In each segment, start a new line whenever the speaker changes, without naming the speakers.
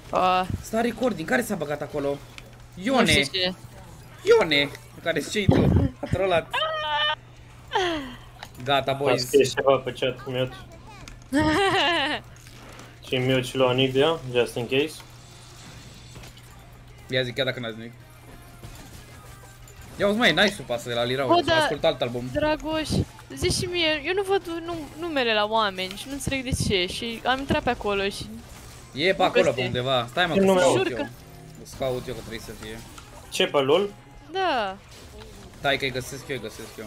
Star recording, care s-a băgat acolo? Ione!
Nu știu cine.
Ione! Care știi tu? A trollat. Gata,
A
boys.
scris ceva pe chat, mute. Și mute și lua Nivea, just in case.
Ia zic chiar dacă n-ați nimic. Ia uzi, mai nice-ul pasă de la Lirau,
Bă,
să
da.
ascult alt album.
Dragoș, zici și mie, eu nu văd numele la oameni și nu înțeleg de ce și am intrat pe acolo și...
E pe acolo, pe
Găsi.
undeva. Stai mă,
Ce
că
nume
scaut
au?
eu. Scaut eu că trebuie să fie.
Ce pe LOL?
Da.
Stai că îi găsesc eu, îi găsesc eu.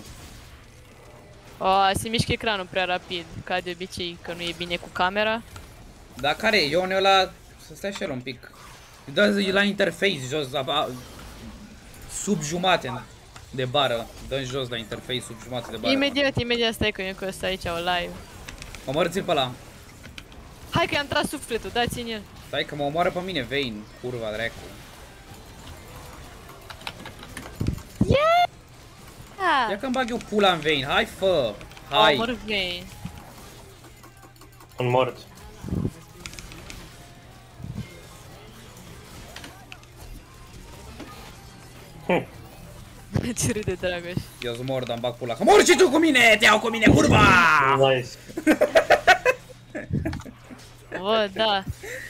Se mișcă ecranul prea rapid, ca de obicei, că nu e bine cu camera.
Dar care e? Ione ăla... Să stai și el un pic. Dă la interface, jos, sub jumate de bară. Dă-n jos la interface, sub jumate de bară.
Imediat, stai că eu că ăsta aici o live.
Omorâți-l pe ăla.
Hai că i-am tras sufletul, dați-mi el.
Stai că mă omoară pe mine, Vayne, curva dracu. Ia că-mi bag eu pula în Vayne, hai fă! Hai!
Omor Vayne.
Un mort.
Ce râde, Dragoș.
Eu sunt mor, dar-mi bag pula. Că mor și tu cu mine! Te iau cu mine, curva!
Nice.
O, da.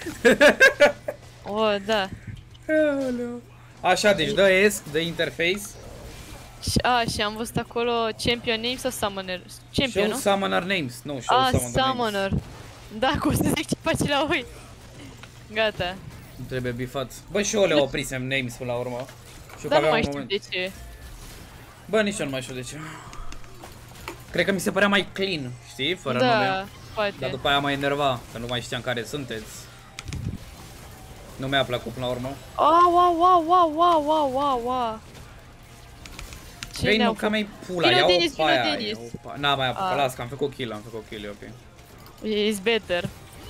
O, da.
Așa, deci dă ESC, dă interface.
Și am văzut acolo Champion Name sau Summoner? Champion,
Show
nu?
Summoner Names. Nu, Show Summoner Names.
Summoner. Da, cum să zic ce face la oi. Gata.
Nu trebuie bifat. Bă, și eu le oprisem names până la urmă. Și eu
Dar nu
aveam
mai
un
știu
moment.
de ce.
Bă, nici eu nu mai știu de ce. Cred că mi se părea mai clean, știi? Fără nume.
Da, poate.
Dar după aia m-a enerva, că nu mai știam care sunteți. Nu mi-a plăcut până la urmă.
Wow. Ce
Vei,
ne-au
nu, că mi-ai pula,
Vino,
ia-o
Denis,
pe
vino,
aia.
Denis.
N-am mai apucat, las că am făcut kill, e ok.
It's better.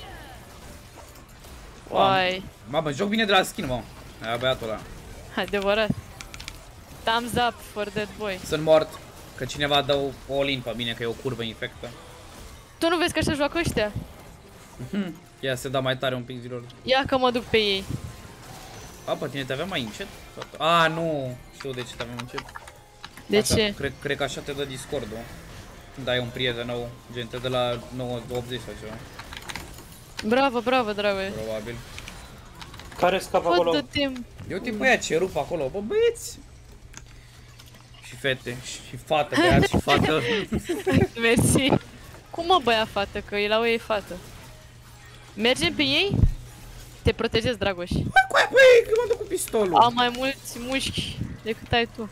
Uai,
Mamă, joc bine de la skin, mă. Aia băiatul ăla.
adevărat. Thumbs up for that boy.
Sunt mort, că cineva dă all-in pe mine, că e o curvă infectă.
Tu nu vezi că așa joacă ăștia?
Ia să da mai tare un pic zilor.
Ia că mă duc pe ei.
A, pe tine te aveam mai încet? A, nu știu de ce te aveam încet.
De
Așa,
ce?
Cred că așa te dă Discord-ul. Când ai un prieten nou, gen te dă la 980 sau ceva.
Bravo, dragă.
Probabil.
Care scapă
Fă
acolo?
de timp.
Eu te băia ce rup acolo, bă băieți! Și fete, și fată, băiat și fată.
Mersi. Cum mă băia fată, că e la o ei fată. Mergem pe ei? Te protejezi, Dragoș.
Băi, că mă duc cu pistolul.
Am mai mulți mușchi decât ai tu.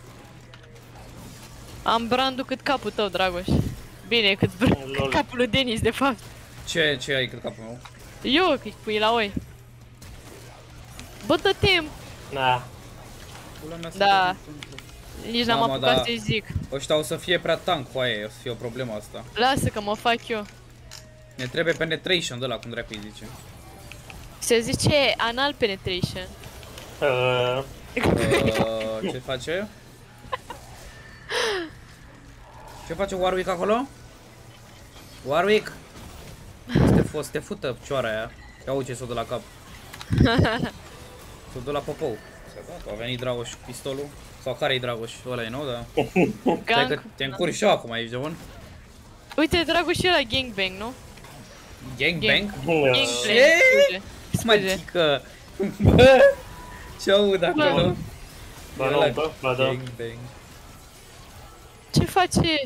Am brandul cât capul tău, Dragoș. Bine, cât capul lui Denis, de fapt.
Ce ai cât capul meu?
Eu, că-i pui la oi. Bă, dă timp!
Na.
Pula mea să
Da.
te duc.
Nici n-am
Mamă,
apucat
da.
să-i zic.
Ăștia o să fie prea tank cu aia, o să fie o problemă asta.
Lasă că mă fac eu.
Ne trebuie penetration de ăla, cum dracu îi zice.
Se zice anal penetration.
Ce face? Ce face Warwick acolo? Warwick? Să te fută picioara aia. Ia uite s-o dă la cap. S-o dă la popou. A venit Dragoș cu pistolul. Sau care-i Dragoș? Ăla e nou, da? Stai că te încurci și eu acum aici de bun.
Uite, Dragoș, și ăla gangbang, nu?
Gangbang?
Gangbang,
Ce?
scuze.
Mătică! Bă! Ce aud acolo?
Ba nu, bă, ba da.
Gangbang.
Ce face?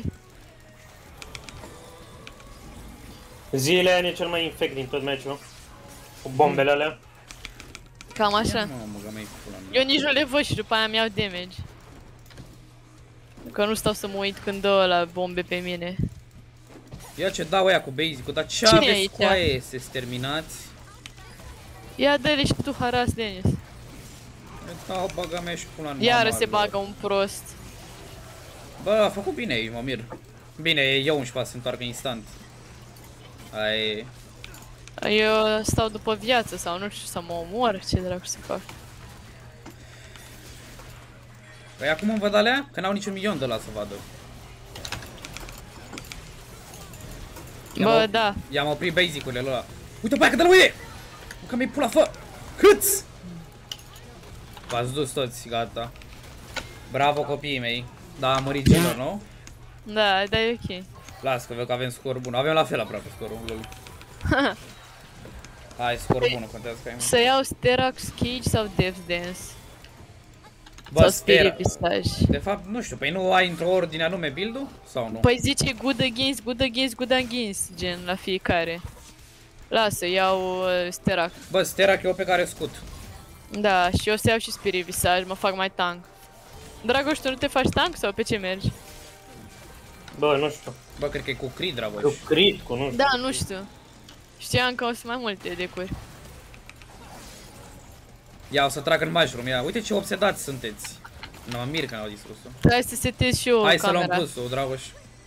Zilele aia e cel mai infect din tot meciul. Cu bombele alea.
Cam așa.
Mamă, că mi-ai pula mea.
Eu nici nu le văd și după aia mi-au damage. Că nu stau să mă uit când dă ăla bombe pe mine.
Ia ce dau aia cu basic-ul, dar ce
Cine e
aveți
aici?
cu aia? Se terminați?
Ia dă-le și tu haras, Denis.
Dau baga mea și pula în
Iară
mama
se
lor.
bagă un prost.
Bă, a făcut bine aici, mă mir. Bine, eu 11 se întoarcă instant. Ai...
Eu stau după viață sau nu știu, să mă omor, ce dracu să fac.
Păi acum îmi văd alea? Că n-au niciun milion de la să vadă.
Bă, da.
I-am oprit basic-urile ăla. Uite pe aia că dă-l uite! Că mi-ai pula, fă! Câți? V-ați dus toți, gata. Bravo copiii mei. Da, a murit Gilor, nu?
Da, dar e ok.
Las că văd că avem scor bun. Avem la fel aproape scorul, lol. Hai, scor bun, nu contează că ai mult.
Să iau Sterax Cage sau Death Dance?
Bă,
Sau
Stera.
Spirit Visage?
De fapt, nu știu, păi nu ai într-o ordine anume build-ul? Sau nu?
Păi zice good against, good against, good against, gen, la fiecare. Lasă, iau Sterax.
Bă, Stera e o pe care scut.
Da, și eu să iau și Spirit Visage, mă fac mai tank. Dragoș, tu nu te faci tank sau pe ce mergi?
Bă, nu știu.
Bă, cred că e cu Creed,
Cu
Dragoș.
crit, cu nu știu.
Da, nu știu. Știam că o să mai multe decuri.
Ia, o să trag în mushroom, ia. Uite ce obsedați sunteți. Nu, mă mir că n-au distrus-o.
Trebuie să setez și eu
Hai să luăm
camera.
plusul, Dragoș.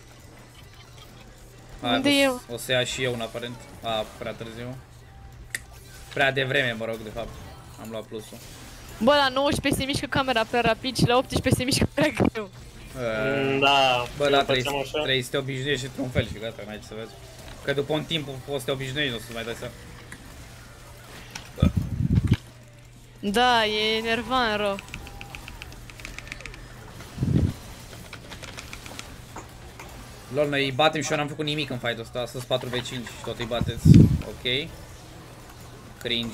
Hai,
Unde eu?
o să ia și eu un aparent. A, prea târziu. Prea devreme, mă rog, de fapt. Am luat plusul.
Bă, la 19 se mișcă camera prea rapid și la 18 se mișcă prea greu.
Da.
Bă,
eu
da,
facem așa.
trebuie să te obișnuiești într-un fel și gata, n-ai ce să vezi. Că după un timp o să te obișnuiești, nu o să mai dai seama.
Da, e enervant rău.
Lol, noi îi batem și eu n-am făcut nimic în fight-ul ăsta, astăzi 4v5 și tot îi bateți. Ok. Cringe.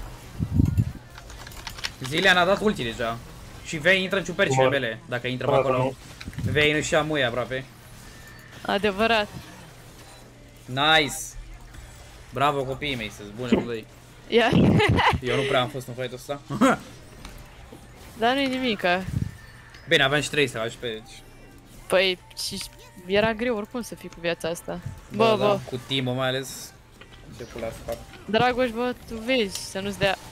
Zilean a dat ulti deja. Și Vayne intră în ciupercile mele, dacă intră pe acolo. Vayne își ia muie aproape.
Adevărat.
Nice! Bravo copiii mei, să-ți bune cu ei.
Ia.
Eu nu prea am fost în fight-ul ăsta.
Dar nu-i nimica.
Bine, aveam și 3 să faci pe aici.
Păi, și era greu oricum să fii cu viața asta. Bă, bă.
Cu Timo mai ales. Ce pula să fac.
Dragoș, bă, tu vezi să nu-ți dea.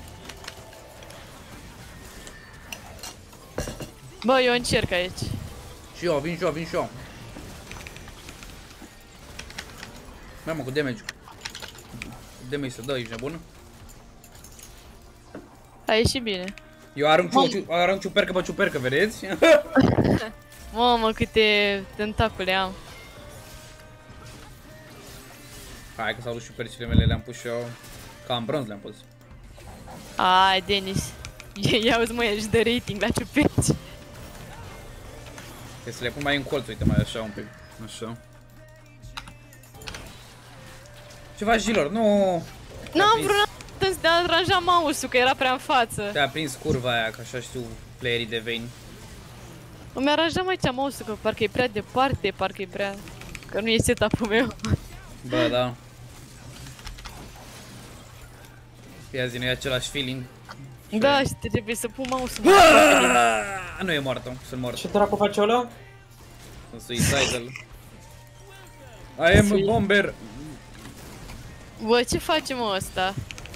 Bă, eu încerc aici.
Și eu, vin și eu, vin și eu. Mai mă, cu damage. Damage să dă, ești nebun?
A ieșit bine.
Eu arunc ciupercă pe ciupercă, vedeți?
Mamă, câte tentacule am.
Hai că s-au dus ciupercile mele, le-am pus și eu. Cam bronz le-am pus.
Ai, Denis. Ia uzi, mă, ești de rating la ciuperci.
Trebuie să le pun mai în colț, uite, mai așa un pic. Așa. Ce faci, Gilor? Nu!
N-am vrut să aranja mouse-ul, că era prea în față.
Te-a prins curva aia, că așa știu playerii de Vayne.
Îmi aranjam aici mouse-ul, că parcă e prea departe, parcă e prea... Că nu e setup-ul meu.
Bă, da. Ia zi, nu e același feeling.
Da, și trebuie să pun mouse-ul.
Nu e moartă, sunt mort.
Ce dracu face ăla?
Sunt suicidal. I am a bomber.
Bă, ce facem ăsta?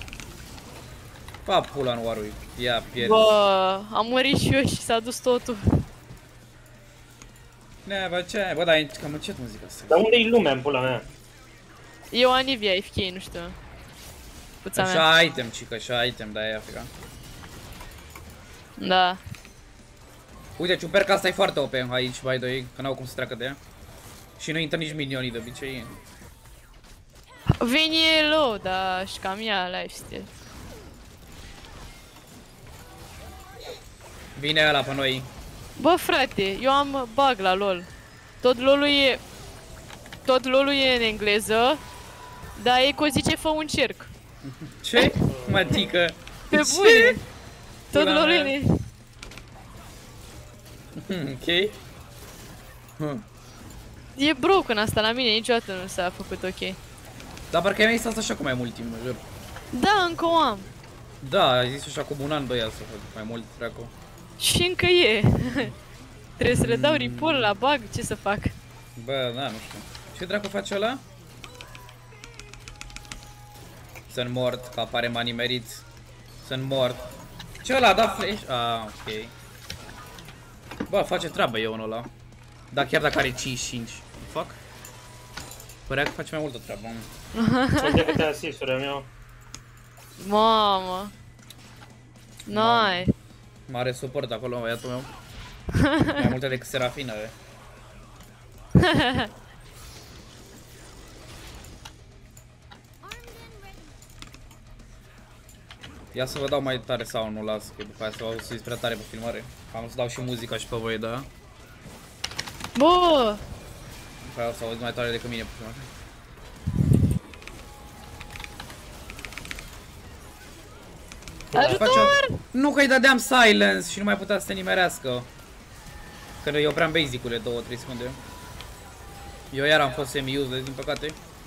Pa pula în Warwick. Ia, pierd.
Bă, am murit și eu și s-a dus totul.
Ne, bă, ce? Bă, dar e cam încet muzica asta.
Dar unde e lumea în pula mea?
Eu Anivia, FK, nu știu. Puța mea.
Așa item, cică, așa item, da, e Africa.
Da.
Uite, ciuperca asta e foarte OP aici, by the way, că n-au cum să treacă de ea. Și nu intră nici minionii de obicei.
Veni e low, dar și cam ea lifesteal.
Vine ăla pe noi.
Bă, frate, eu am bug la LOL. Tot LOL-ul e în engleză, dar Eco zice fă un cerc.
Ce? Matică.
Pe bune. Tot
Pula
LOL-ul
mea.
e...
Ok.
E broken asta la mine, niciodată nu s-a făcut ok.
Dar parcă mi-ai stat așa cu mai mult timp, mă jur.
Da, încă o am.
Da, ai zis așa cu un an, doi ani să fac mai mult, dracu.
Și încă e. Trebuie să le dau report la bug, ce să fac?
Bă, da, nu știu. Ce dracu face ăla? Sunt mort, că apare money merit. Sunt mort. Ce ăla a dat flash? Ah, ok. Bă, face treabă eu unul ăla. Dar chiar dacă are 55. Fuck. Părea că face mai multă treabă.
Uite câte asisturi am eu.
Mamă. Nice.
Mare suport acolo, băiatul meu. Mai multe decât Serafina, be. Ia să vă dau mai tare sau nu las, că după aia să vă auziți prea tare pe filmare. Am să dau și muzica și pe voi, da?
Bă!
După aia o să auzi mai tare decât mine pe filmare.
Ajutor!
Nu că îi dădeam silence și nu mai putea să te nimerească. Că eu opream basic-urile 2-3 secunde. Eu iar am fost semi-useless, din păcate.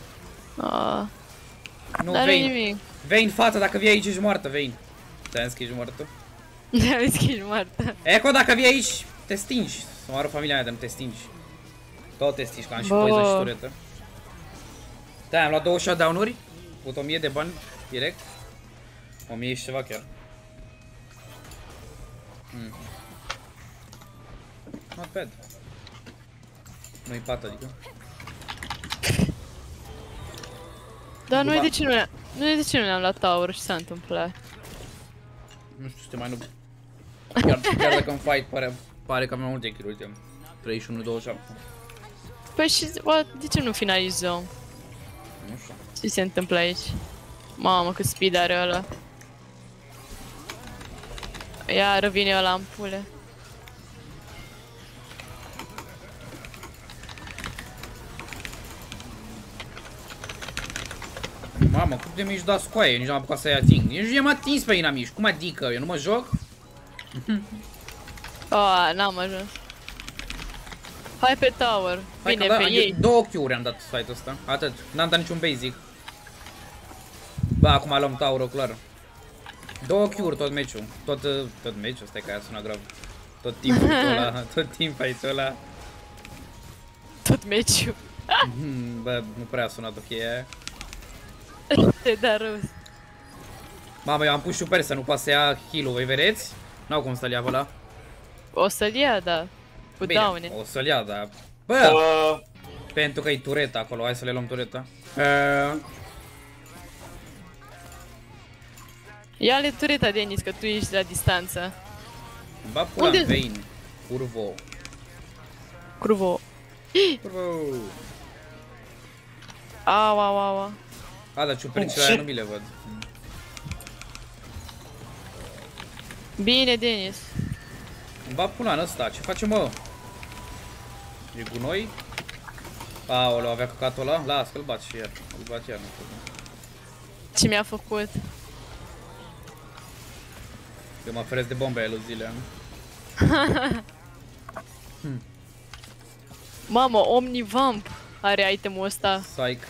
Nu,
N-are
Vayne.
nimic.
Vayne, fata, dacă vii aici ești moartă, Vayne. Te-am zis că ești moartă.
Ne-am zis că ești moartă.
Eco, dacă vii aici, te stingi. Să mă arăt familia mea de nu te stingi. Tot te stingi, că am și
Bă.
poison și turetă. Da, am luat 2 shutdown-uri. Put 1000 de bani direct. 1000 și ceva chiar. Not bad. Nu-i pat, adică.
Dar noi de ce nu ne-am luat tower? Ce s-a întâmplat?
Nu știu, suntem mai nu. Chiar dacă în fight pare că avem multe kill-uri. 31-27.
Păi și de ce nu finalizăm?
Nu știu.
Ce se întâmplă aici? Mamă, cât speed are ăla. Iar vine ăla în pule.
Mamă, cât de mi-și da scoaie, nici n-am apucat să-i ating. Nici nu i-am atins pe inamici, cum adică? Eu nu mă joc?
N-am ajuns. Hai pe tower,
Hai
bine
că
pe
da,
ei.
2 Q-uri am dat fight-ul ăsta, atât, n-am dat niciun basic. Ba, acum luăm tower-ul, clar. 2 Q-uri tot meciul, tot meciul, stai că aia sună grav. Tot teamfight-ul ăla,
Tot meciul.
Bă, nu prea a sunat ok aia.
Te da rău.
Mamă, eu am pus super să nu poate să ia heal-ul, voi vedeți? N-au cum să-l ia pe ăla.
O să-l ia, da. Cu
Bine,
daune.
o să-l ia, dar... Bă! Pentru că e tureta acolo, hai să le luăm tureta.
Ia-le tureta, Denis, că tu ești la distanță.
Ba pula
Unde?
în Vayne. Curvo.
Curvo.
Curvo.
Au.
A, dar ciupercile aia nu mi le văd.
Bine, Denis.
Ba pula în ăsta, ce face mă? E gunoi? Aoleu, avea căcatul ăla? Las că-l bat și iar. Îl bat iar, nu știu.
Ce mi-a făcut?
Eu mă feresc de bombe aia lui Zilean.
Mamă, Omnivamp are itemul ăsta.
Psych.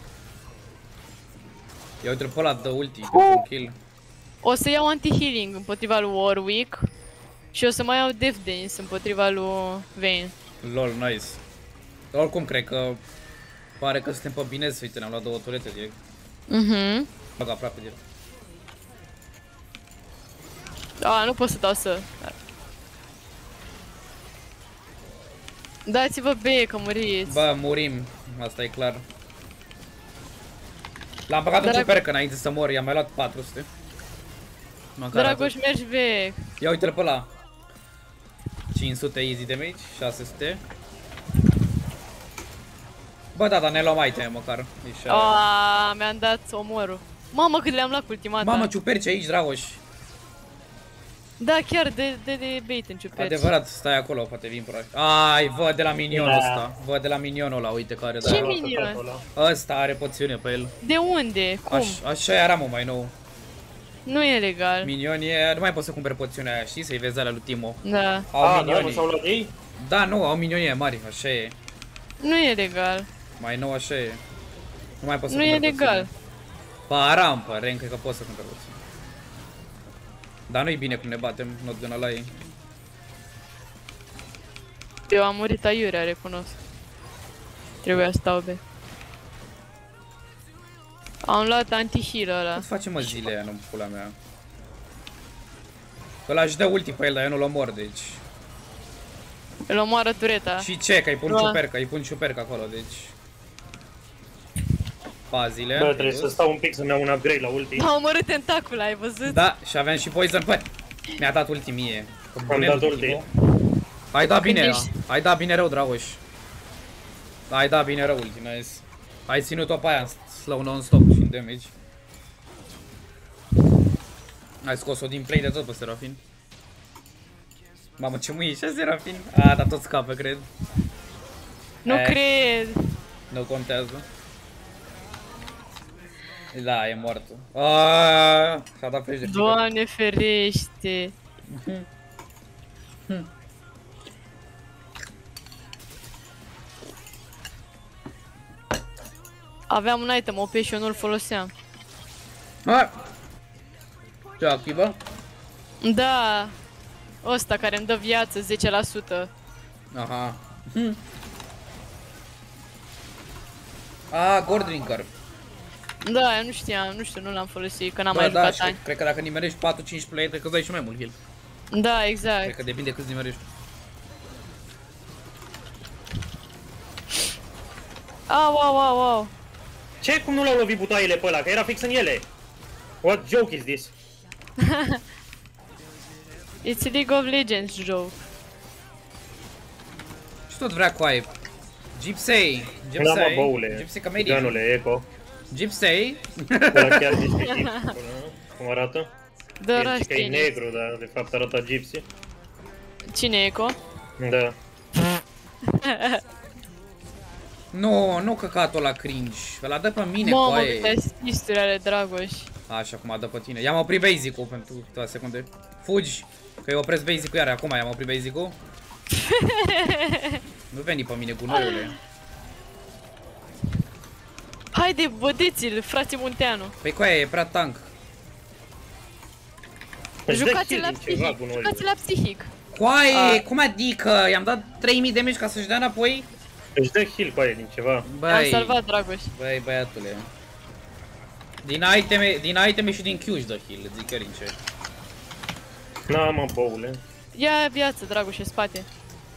Ia uite-l pe ăla, dă ulti, dă un kill.
O să iau anti-healing împotriva lui Warwick. Și o să mai iau Death Dance împotriva lui Vayne.
Lol, nice. Oricum, cred că pare că suntem pe bine, uite, ne-am luat 2 turete direct. Bag aproape direct.
Nu pot să dau să... Dați-vă B, că muriți.
Bă, murim, asta e clar. L-am băgat în ciupercă înainte să mor, i-am mai luat 400.
Dragoș, mergi B.
Ia uite-l pe ăla. 500 easy damage, 600. Bă, da, dar ne luăm item măcar.
Mi-am dat omorul. Mamă, cât le-am luat cu ultimata.
Mamă, ciuperci aici, Dragoș.
Da, chiar de bait în ciuperci.
Adevărat, stai acolo, poate vin pe ăla. Ai, văd de la minionul ăsta. Văd de la minionul ăla, uite care
Ce minion?
Ăsta are poțiune pe el.
De unde? Cum?
Așa era, mă, mai nou.
Nu e legal.
Minioni, nu mai poți să cumperi poțiunea aia, știi? Să-i vezi alea lui Timo.
Da.
Au
da, nu s-au luat ei?
Da, nu, au minionie mari, așa e.
Nu e legal.
Mai nou așa e. Nu mai poți să
Nu e
cumperi
legal.
poțiune. Pe rampă, Ren, cred că poți să cumperi poțiune. Dar nu-i bine cum ne batem, not gonna lie.
Eu am murit aiurea, recunosc. Trebuia să stau B. Am luat anti-heal ăla.
Cât face mă zile aia, nu pula mea? Ăla își dă ulti pe el, dar eu nu-l omor, deci...
Îl omoară tureta.
Și ce? Că îi pun ciupercă, îi pun ciupercă acolo, deci... Pazile.
Bă, trebuie să stau un pic să-mi iau un upgrade la ulti.
M-a omorât tentacul, ai văzut?
Da, și aveam și poison, bă! Mi-a dat ulti mie.
Am dat ulti.
Ai dat bine,
ești-
ai dat bine rău, Dragoș. Ai dat bine rău ulti, nice. Ai ținut-o pe aia în slow non-stop și în damage. Ai scos-o din play de tot pe Serafin. Mamă, ce mâini și Serafin. A, dar tot scapă, cred.
Nu cred.
Nu contează. Da, e moartă. Aaaa, și-a dat flash de frică.
Doamne ferește. Aveam un item OP și eu nu-l foloseam.
Hai! Ce activă?
Da. Ăsta care îmi dă viață 10%.
Aha. A, Gordrinker.
Da, eu nu știam, nu știu, nu l-am folosit, că n-am
Da,
mai
da,
jucat
și
ani.
cred că dacă nimerești 4-5 play, cred că îți dai și mai mult heal.
Da, exact.
Cred că depinde câți nimerești.
Au, au, au, au.
Ce? Cum nu l-au lovit butoaiele pe ăla? Că era fix în ele. What joke is this?
It's a League of Legends joke.
Și tot vrea cu aia. Gypsy.
Da, mă, băule.
Gypsy comedian.
Ganule, Eco.
Gypsy.
Ăla chiar dispectiv. Cum arată?
Da,
El zice că e
Rastini.
negru, dar de fapt arată gypsy.
Cine e Eco?
Da.
Nu, nu căcatul ăla cringe. Ăla dă pe mine cu
Mamă,
aia.
câte assisturi ale Dragoș.
Așa cum a dă pe tine. I-am oprit basic-ul pentru câteva secunde. Fugi, că eu opresc basic-ul iar acum i-am oprit basic-ul. Nu veni pe mine gunoiule.
Haide, bădeți-l, frate Munteanu.
Păi cu aia e prea tank.
Își dă
Jucați-l
heal
la
din ceva,
psihic,
gunoiul.
jucați-l la psihic.
Coaie, cum adică? I-am dat 3000 de damage ca să-și dea înapoi?
Își dă heal cu aia din ceva.
Am
Băi,
salvat Dragoș.
băi, băiatule. Din iteme și din Q își dă heal, îți zic chiar sincer.
Na, mă, băule.
Ia viață, Dragoș, în spate.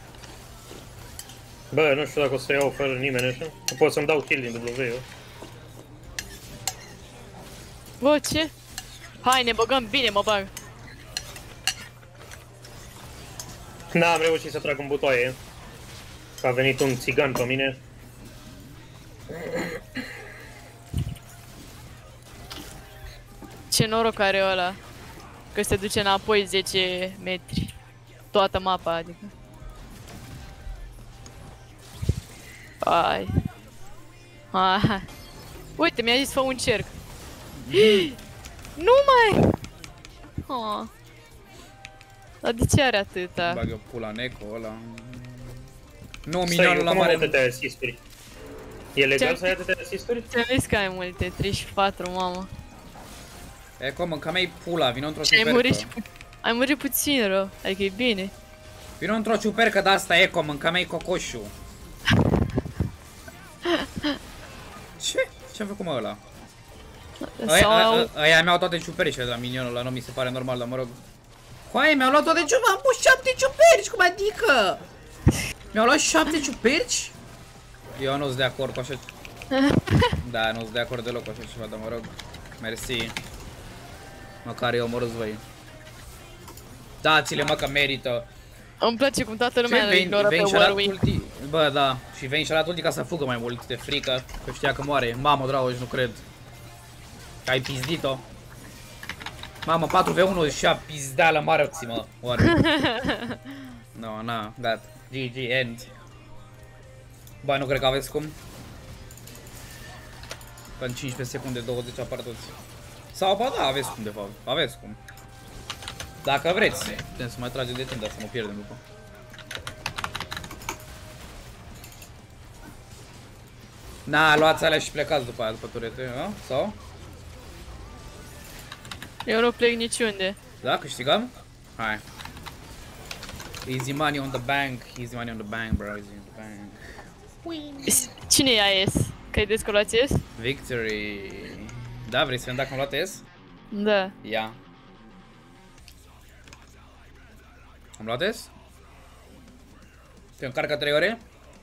Bă, nu știu dacă o să iau fără nimeni așa. Nu pot să-mi dau kill din W eu.
Bă, ce? Hai, ne băgăm bine, mă bag.
N-am reușit să trag în butoaie. Că a venit un țigan pe mine.
Ce noroc are ăla. Că se duce înapoi 10 metri. Toată mapa, adică. Hai. Hai. Uite, mi-a zis fă un cerc. Nu mai! Oh. Dar de ce are atâta?
Bag eu pula Neco ăla. Nu,
Stai,
minionul la
cum am
mare.
atâtea asisturi? E legal
Ce?
să ai atâtea asisturi?
Ți-am zis că ai multe, 34, mamă.
Eco, mânca-mi pula, vino într-o
Și ai murit și
ciupercă.
ai murit puțin rău, adică e bine.
Vino într-o ciupercă de asta, Eco, mânca-mi cocoșul. Ce? Ce-a făcut mă ăla?
Sau au...
Aia mi-au toate ciupercile de la minionul ăla, nu mi se pare normal, dar mă rog. Coaie, mi-au luat toate ciuperci, am pus 7 ciuperci, cum adică? Mi-au luat 7 ciuperci? Eu nu-s de acord cu așa. Da, nu-s de acord deloc cu așa ceva, dar mă rog. Mersi. Măcar eu omorâți voi. Dați-le, mă, că merită.
Îmi place cum toată lumea îl ignoră pe
și-a dat
Warwick.
ulti. Bă, da. Și veni și-a dat ulti ca să fugă mai mult de frică. Că știa că moare. Mamă, Dragoș, nu cred. Că ai pizdit-o. Mamă, 4v1 și-a pizdeală mare-ți-mă. Warwick. No, na, gata. GG, end. Bă, nu cred că aveți cum. În 15 secunde, 20 apar toți. Sau, ba da, aveți cum de fapt. Aveți cum. Dacă vreți, putem să mai tragem de timp, dar să mă pierdem după. Na, luați alea și plecați după aia, după turete, a? Sau?
Eu nu plec niciunde.
Da, câștigăm? Hai. Easy money on the bank, easy money on the bank, bro, easy on the bank.
Cine e AS? Credeți că luați S?
Victory. Da, vrei să vedem dacă am luat S?
Da.
Ia. Am luat S? Te încarcă 3 ore?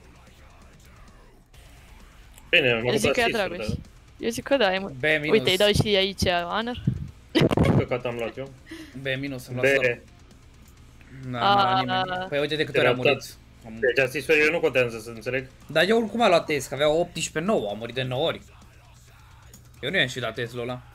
Bine, am
Eu zic
luat
că e
asisturi,
Dragoș.
dar
Eu zic că da, e mult.
B minus.
Uite, îi dau și aici honor.
căcat am luat eu.
B minus, am luat
B.
slab. Na,
A,
nimeni. Păi uite de câte ori am murit.
Deci asisturile nu contează, să înțeleg.
Dar eu oricum am luat test, că avea 18-9, am murit de 9 ori. Eu nu i-am și dat testul ăla.